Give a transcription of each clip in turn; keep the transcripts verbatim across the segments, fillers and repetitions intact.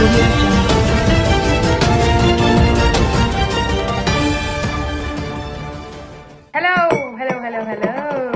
Audio Jungle. Hello, hello, hello, hello.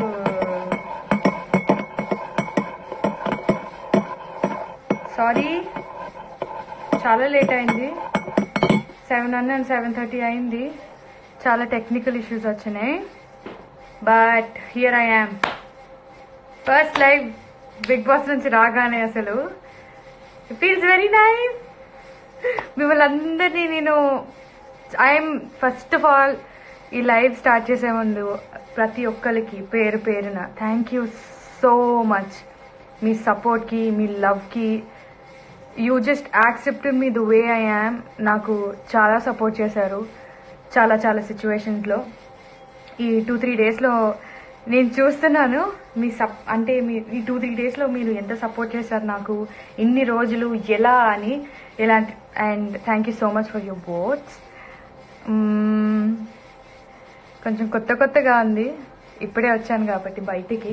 Sorry, చాలా late అయింది. Seven hundred seven thirty అయింది. చాలా టెక్నికల్ ఇష్యూస్ వచ్చినాయి. But here I am. First live Bigg Boss నుంచి రాగానే అసలు ఇట్ ఫీల్స్ వెరీ నైస్. మిమ్మల్ని అందరినీ నేను ఐఎమ్ ఫస్ట్ ఆఫ్ ఆల్ ఈ లైవ్ స్టార్ట్ చేసే ముందు ప్రతి ఒక్కరికి పేరు పేరున థ్యాంక్ యూ సో మచ్. మీ సపోర్ట్కి, మీ లవ్కి, you just accepted me the way I am. నాకు చాలా సపోర్ట్ చేశారు చాలా చాలా సిచ్యువేషన్స్లో. ఈ టూ త్రీ డేస్లో నేను చూస్తున్నాను మీ సప్ అంటే మీ ఈ టూ త్రీ డేస్లో మీరు ఎంత సపోర్ట్ చేశారు నాకు, ఇన్ని రోజులు ఎలా అని ఎలాంటి. And thank you so much for your words. కొంచెం కొత్త కొత్తగా ఉంది, ఇప్పుడే వచ్చాను కాబట్టి బయటికి.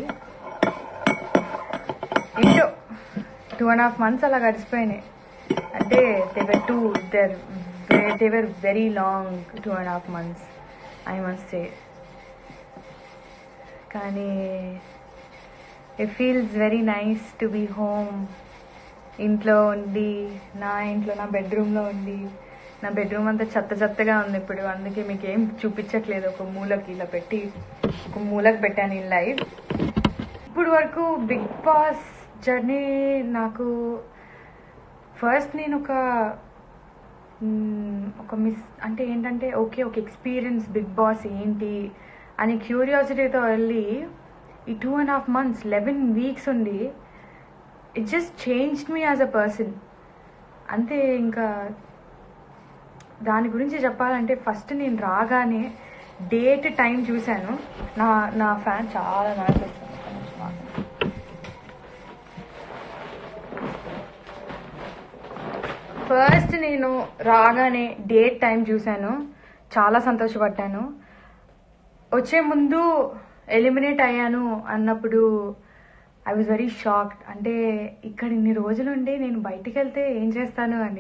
ఏంటో టూ అండ్ హాఫ్ మంత్స్ అలా గడిచిపోయినాయి. అంటే they were two there they were very long two and half months I must say. కానీ it feels very nice to be home. ఇంట్లో ఉండి, నా ఇంట్లో నా బెడ్రూమ్లో ఉండి, నా బెడ్రూమ్ అంతా చెత్త చెత్తగా ఉంది ఇప్పుడు. అందుకే మీకు ఏం చూపించట్లేదు. ఒక మూలకి ఇలా పెట్టి ఒక మూలకి పెట్టాను ఈ లైవ్. ఇప్పుడు వరకు బిగ్ బాస్ జర్నీ నాకు ఫస్ట్ నేను ఒక ఒక మిస్ అంటే ఏంటంటే ఓకే ఒక ఎక్స్పీరియన్స్ బిగ్ బాస్ ఏంటి అని క్యూరియాసిటీతో వెళ్ళి ఈ two and half months eleven weeks ఉండి it just changed me as a person. అంతే. ఇంకా దాని గురించి చెప్పాలంటే ఫస్ట్ నేను రాగానే డేట్ టైం చూశాను. నా నా ఫ్యాన్ చాలా నాయిస్ వస్తుంది. ఫస్ట్ నేను రాగానే డేట్ టైం చూశాను, చాలా సంతోషపడ్డాను. వచ్చే ముందు ఎలిమినేట్ అయ్యాను అన్నప్పుడు ఐ వాజ్ వెరీ షాక్డ్. అంటే ఇక్కడ ఇన్ని రోజులు ఉండి నేను బయటికి వెళ్తే ఏం చేస్తాను అని.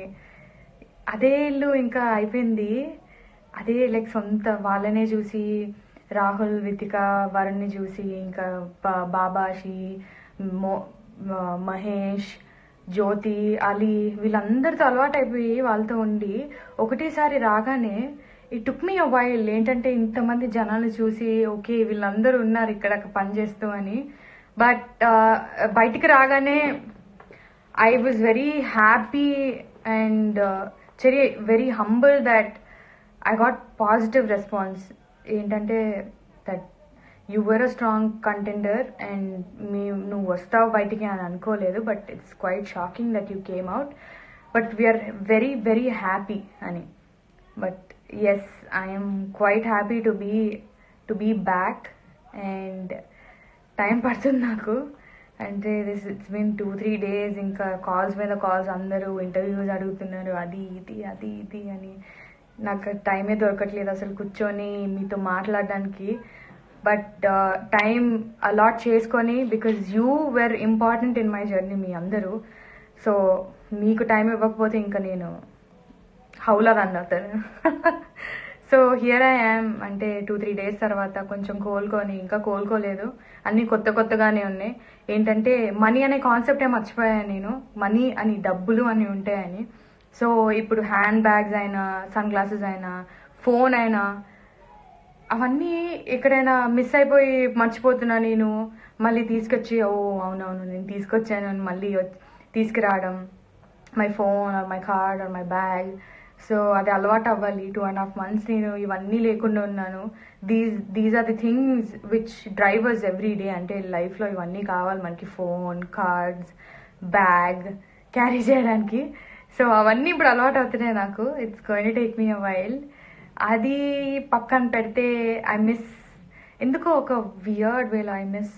అదే ఇల్లు ఇంకా అయిపోయింది. అదే లైక్ సొంత వాళ్ళనే చూసి, రాహుల్, వితిక, వరుణ్ని చూసి, ఇంకా బాబాషి, మో మహేష్, జ్యోతి, అలీ వీళ్ళందరితో అలవాటు అయిపోయి వాళ్ళతో ఉండి ఒకటేసారి రాగానే it took me a while. ఏంటంటే ఇంతమంది జనాలు చూసి ఓకే వీళ్ళందరూ ఉన్నారు ఇక్కడ పనిచేస్తూ అని. బట్ బయటికి రాగానే I was very happy and very very humble that I got positive response. ఏంటంటే that you were a strong contender and మీ నువ్వు వస్తావు బయటికి అని అనుకోలేదు. But it's quite shocking that you came out. But we're very very happy అని. But yes, I'm quite happy to be to be back. And time పడుతుంది నాకు. అంటే this it's been two three days. ఇంకా calls మీద calls, అందరూ interviews అడుగుతున్నారు, అది ఇది అది ఇది అని. నాకు టైమే దొరకట్లేదు అసలు కూర్చొని మీతో మాట్లాడడానికి. బట్ టైం అలాట్ చేసుకొని, because you were important in my journey మీ అందరూ. సో మీకు టైం ఇవ్వకపోతే ఇంకా నేను హౌలా రన్ అవుతాను. So here I am. అంటే టూ త్రీ డేస్ తర్వాత కొంచెం కోలుకొని, ఇంకా కోలుకోలేదు, అన్నీ కొత్త కొత్తగానే ఉన్నాయి. ఏంటంటే మనీ అనే కాన్సెప్టే మర్చిపోయాను నేను. మనీ అని, డబ్బులు అని ఉంటాయని. సో ఇప్పుడు హ్యాండ్ బ్యాగ్స్ అయినా, సన్ గ్లాసెస్ అయినా, ఫోన్ అయినా, అవన్నీ ఎక్కడైనా మిస్ అయిపోయి మర్చిపోతున్నా నేను. మళ్ళీ తీసుకొచ్చి ఓ అవునవును నేను తీసుకొచ్చాను అని మళ్ళీ తీసుకురావడం, my phone or my card or my bag. So అది అలవాటు అవ్వాలి. టూ అండ్ హాఫ్ మంత్స్ నేను ఇవన్నీ లేకుండా ఉన్నాను. These these are the things which drivers every day. అంటే లైఫ్లో ఇవన్నీ కావాలి మనకి, ఫోన్, కార్డ్స్, బ్యాగ్ క్యారీ చేయడానికి. సో అవన్నీ ఇప్పుడు అలవాటు అవుతున్నాయి నాకు. It's going to take me a while. అది పక్కన పెడితే ఐ మిస్, ఎందుకో ఒక వియర్డ్ వేలో I miss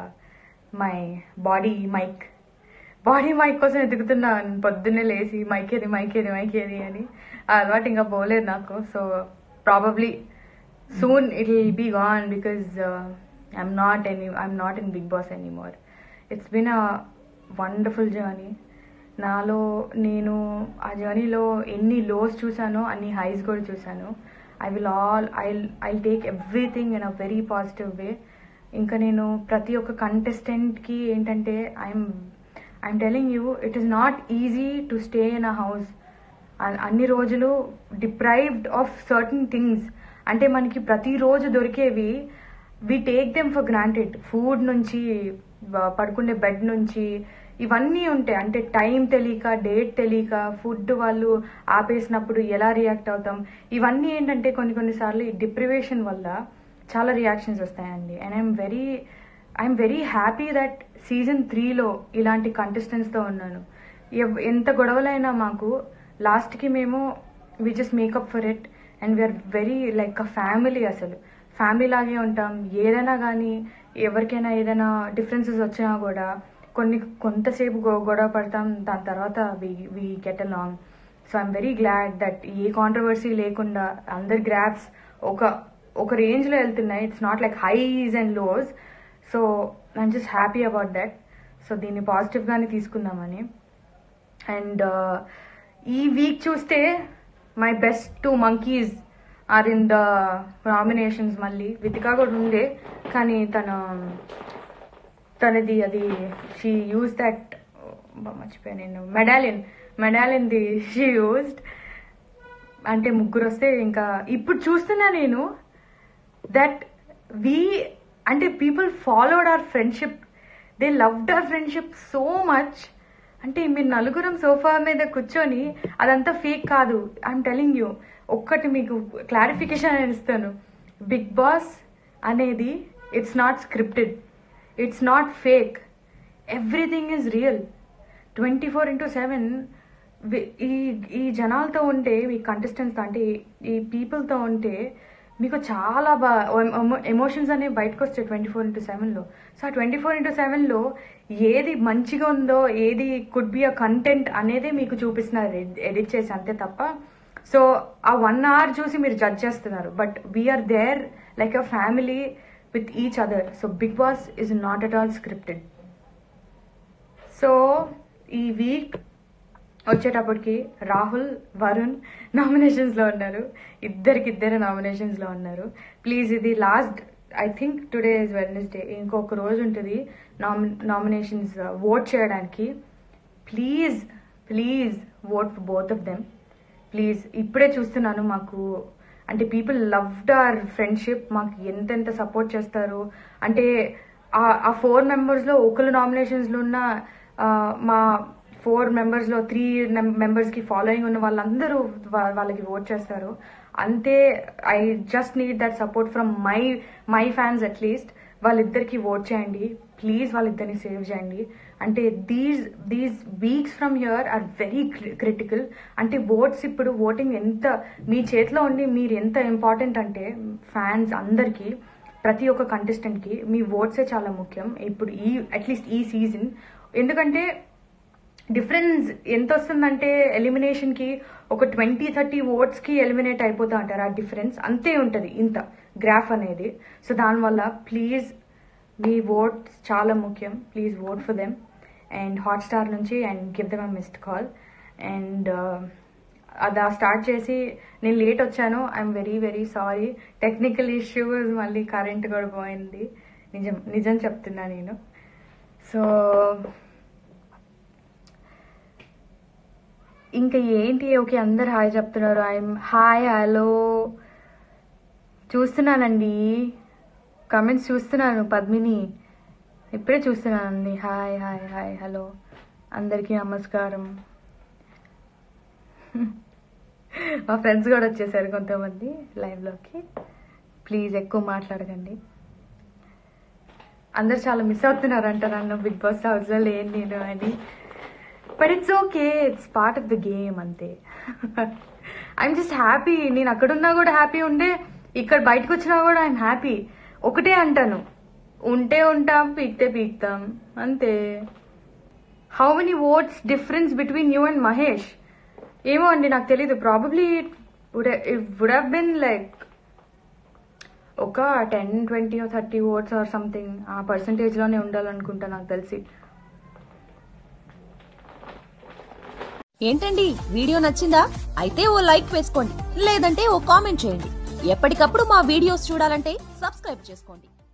my body mic. Body mic కోసం ఎదుగుతున్నాను పొద్దున్నే లేచి, మైక్ ఏది మైక్ ఏది మైక్ ఏది అని. ఆ అలవాటు ఇంకా పోలేదు నాకు. So probably soon it will be gone because I'm not any I'm not in Bigg Boss anymore. It's been a wonderful journey. నాలో నేను ఆ జర్నీలో ఎన్ని లోస్ చూసానో అన్ని హైస్ కూడా చూసాను. I will all I I take everything in a very positive way. ఇంకా నేను ప్రతి ఒక్క కంటెస్టెంట్కి ఏంటంటే I'm I'm telling you, it is not easy to stay in a house అన్ని రోజులు డిప్రైవ్డ్ ఆఫ్ సర్టన్ థింగ్స్. అంటే మనకి ప్రతిరోజు దొరికేవి we take them for granted. Food నుంచి, పడుకునే బెడ్ నుంచి ఇవన్నీ ఉంటాయి. అంటే టైం తెలియక, డేట్ తెలియక, ఫుడ్ వాళ్ళు ఆపేసినప్పుడు ఎలా రియాక్ట్ అవుతాం, ఇవన్నీ ఏంటంటే కొన్ని కొన్నిసార్లు ఈ డిప్రివేషన్ వల్ల చాలా రియాక్షన్స్ వస్తాయండి. And I'm very I'm very happy that season త్రీలో ఇలాంటి కంటెస్టెంట్స్తో ఉన్నాను. ఎంత గొడవలైనా మాకు లాస్ట్కి మేము we just make up for it and we're very like a family. అసలు ఫ్యామిలీ లాగే ఉంటాం. ఏదైనా కానీ ఎవరికైనా ఏదైనా డిఫరెన్సెస్ వచ్చినా కూడా కొన్ని కొంతసేపు గొడవ పడతాం, దాని తర్వాత we we get along. So I'm very glad that a controversy లేకుండా అందరి గ్రాఫ్స్ ఒక ఒక రేంజ్లో వెళ్తున్నాయి. It's not like highs and lows. So I'm just happy about that. So దీన్ని పాజిటివ్గానే తీసుకుందామని. అండ్ ఈ వీక్ చూస్తే my best two monkeys are in the nominations. మళ్ళీ వితికా కూడా ఉండే, కానీ తన తనది అది షీ యూజ్ దట్ మర్చిపోయా నేను మెడాలియన్ మెడాలియన్ది షీ యూజ్డ్. అంటే ముగ్గురు వస్తే ఇంకా ఇప్పుడు చూస్తున్నా నేను దట్ వీ అంటే people followed our friendship, they loved our friendship so much. అంటే మీరు నలుగురం సోఫా మీద కూర్చొని అదంతా ఫేక్ కాదు. ఐఎమ్ టెలింగ్ యూ, ఒక్కటి మీకు క్లారిఫికేషన్ ఇస్తాను. బిగ్ బాస్ అనేది it's not scripted, it's not fake, everything is real. Twenty four into seven ఈ ఈ జనాలతో ఉంటే, మీ కంటెస్టెంట్స్తో అంటే ఈ పీపుల్తో ఉంటే మీకు చాలా బా ఎమోషన్స్ అనేవి బయటకు వస్తాయి ట్వంటీ ఫోర్ ఇంటూ సెవెన్లో. సో ఆ ట్వంటీ ఫోర్ ఇంటూ సెవెన్లో ఏది మంచిగా ఉందో, ఏది కుడ్ బి అ కంటెంట్ అనేది మీకు చూపిస్తున్నారు ఎడిట్ చేసి, అంతే తప్ప. సో ఆ వన్ అవర్ చూసి మీరు జడ్జ్ చేస్తున్నారు. But we're there like a family with each other. So Big Boss is not at all scripted. So ఈ వీక్ వచ్చేటప్పటికి రాహుల్, వరుణ్ నామినేషన్స్లో ఉన్నారు. ఇద్దరికిద్దరు నామినేషన్స్లో ఉన్నారు. ప్లీజ్ ఇది last, I think today is Wednesday, ఇంకొక రోజు ఉంటుంది నామి నామినేషన్స్ ఓట్ చేయడానికి. Please please vote for both of them please. ఇప్పుడే చూస్తున్నాను మాకు అంటే పీపుల్ లవ్డ్ అవర్ ఫ్రెండ్షిప్, మాకు ఎంతెంత సపోర్ట్ చేస్తారు. అంటే ఆ ఫోర్ మెంబర్స్లో ఒకరు నామినేషన్స్లో ఉన్న మా ఫోర్ మెంబర్స్లో త్రీ మెంబర్స్కి ఫాలోయింగ్ ఉన్న వాళ్ళందరూ వాళ్ళకి ఓట్ చేస్తారు. అంతే I just need that support from my my fans. At least వాళ్ళిద్దరికి ఓట్ చేయండి ప్లీజ్, వాళ్ళిద్దరిని సేవ్ చేయండి. అంటే these these weeks from here are very critical. అంటే ఓట్స్ ఇప్పుడు ఓటింగ్ ఎంత మీ చేతిలో ఉండి మీరు ఎంత ఇంపార్టెంట్ అంటే ఫ్యాన్స్ అందరికీ, ప్రతి ఒక్క కంటెస్టెంట్కి మీ ఓట్సే చాలా ముఖ్యం ఇప్పుడు ఈ అట్లీస్ట్ ఈ సీజన్. ఎందుకంటే డిఫరెన్స్ ఎంత వస్తుందంటే ఎలిమినేషన్కి ఒక ట్వంటీ థర్టీ ఓట్స్కి ఎలిమినేట్ అయిపోతా అంటారు. ఆ డిఫరెన్స్ అంతే ఉంటుంది ఇంత గ్రాఫ్ అనేది. సో దానివల్ల ప్లీజ్ మీ ఓట్స్ చాలా ముఖ్యం. Please vote for them and Hotstar నుంచి and give them a missed call. And అది స్టార్ట్ చేసి నేను లేట్ వచ్చాను, I'm very very sorry. Technical issues, మళ్ళీ కరెంట్ కూడా పోయింది. నిజం నిజం చెప్తున్నా నేను. సో ఇంకా ఏంటి, ఓకే అందరు హాయ్ చెప్తున్నారు. ఐఎమ్ హాయ్ హలో చూస్తున్నానండి, కమెంట్స్ చూస్తున్నాను. పద్మిని ఇప్పుడే చూస్తున్నానండి. హాయ్ హాయ్ హాయ్ హలో అందరికీ నమస్కారం. మా ఫ్రెండ్స్ కూడా వచ్చేసారు కొంతమంది లైవ్లోకి. ప్లీజ్ ఎక్కువ మాట్లాడకండి. అందరు చాలా మిస్ అవుతున్నారు అంట నన్ను బిగ్ బాస్ హౌస్లో లేని నేను అని. But it's okay, it's part of the game అంతే. I'm just happy. నేను అక్కడున్నా కూడా హ్యాపీ ఉండే, ఇక్కడ బయటకు వచ్చినా కూడా ఐఎమ్ హ్యాపీ. ఒకటే అంటాను, ఉంటే ఉంటాం, పీక్తే పీక్తాం అంతే. How many votes difference between you and Mahesh? ఏమో అండి నాకు తెలీదు. Probably would would have been like ఒక ten twenty thirty votes or something. ఆ పర్సంటేజ్లోనే ఉండాలనుకుంటా నాకు తెలిసి. ఏంటండి వీడియో నచ్చిందా? అయితే ఓ లైక్ వేసుకోండి, లేదంటే ఓ కామెంట్ చేయండి. ఎప్పటికప్పుడు మా వీడియోస్ చూడాలంటే సబ్స్క్రైబ్ చేసుకోండి.